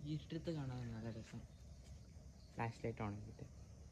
ഇരുട്ടത്ത് കാണാൻ നല്ല രസം. ഫ്ലാഷ് ലൈറ്റ് ഓൺ ചെയ്തിട്ട്.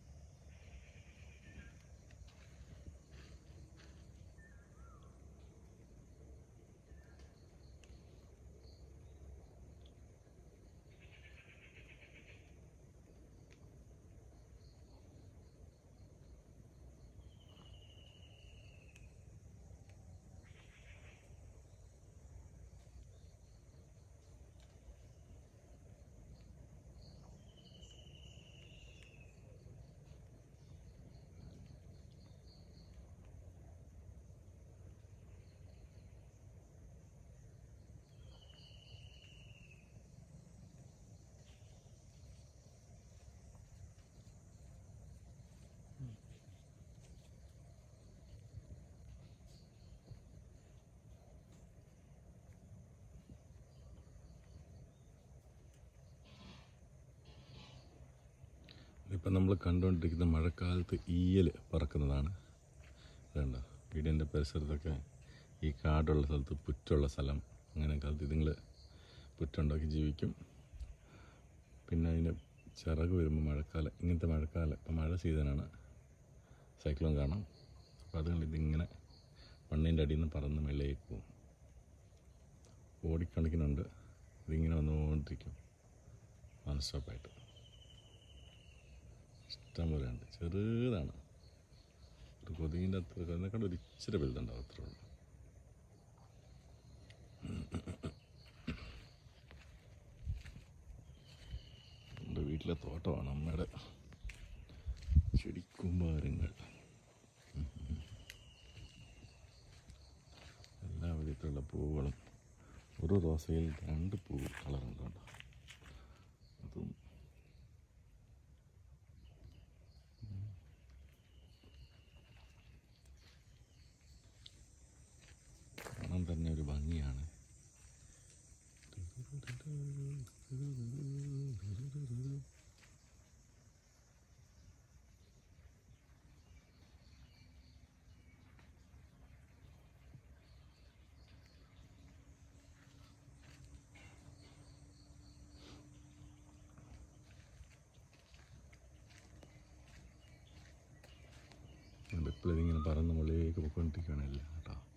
ഇപ്പം നമ്മൾ കണ്ടുകൊണ്ടിരിക്കുന്ന മഴക്കാലത്ത് ഈയൽ പറക്കുന്നതാണ്. അതുകൊണ്ട് വീടിൻ്റെ പരിസരത്തൊക്കെ ഈ കാടുള്ള സ്ഥലത്ത്, പുറ്റുള്ള സ്ഥലം, അങ്ങനെ കാലത്ത് ഇതുങ്ങൾ പുറ്റുണ്ടാക്കി ജീവിക്കും. പിന്നെ അതിൻ്റെ ചിറക് വരുമ്പോൾ മഴക്കാലം, ഇങ്ങനത്തെ മഴക്കാലം, ഇപ്പം മഴ സീസണാണ്, സൈക്ലോൺ കാണാം. അപ്പോൾ അതുകൊണ്ട് ഇതിങ്ങനെ മണ്ണിൻ്റെ അടിയിൽ നിന്ന് പറന്ന് വെള്ളയിലേക്ക് പോകും. ഓടിക്കണക്കിനുണ്ട്, ഇതിങ്ങനെ വന്നുകൊണ്ടിരിക്കും നോൺസ്റ്റോപ്പായിട്ട്. ഇഷ്ടം പോലെ ഉണ്ട്. ചെറുതാണ്, ഒരു കൊതുകിൻ്റെ അത്ര, അതിനെക്കാണ്ട് ഒരു ഇച്ചിരി വലുതുണ്ടാവും, അത്രേ ഉള്ളൂ. എൻ്റെ വീട്ടിലെ തോട്ടമാണ്, അമ്മയുടെ ചെടിക്കുമ്പാരങ്ങൾ. എല്ലാ വിധത്തിലുള്ള പൂവുകളും, ഒരു റോസയിൽ 2 പൂ കളറുണ്ട് കേട്ടോ. അതും കാണാൻ തന്നെ ഒരു ഭംഗിയാണ്. ഇപ്പോൾ ഇതിങ്ങനെ പറന്ന് മുകളിലേക്ക് പോയിക്കൊണ്ടിരിക്കുകയാണ് എല്ലാം കേട്ടോ.